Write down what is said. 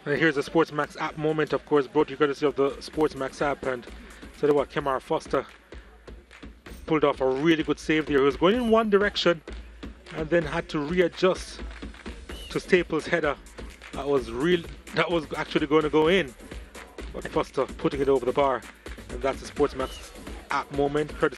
And here's a SportsMax App moment, of course, brought to you courtesy of the SportsMax App. And tell you what, Kemar Foster pulled off a really good save there. He was going in one direction and then had to readjust to Staples' header. That was actually going to go in, but Foster putting it over the bar. And that's the SportsMax App moment.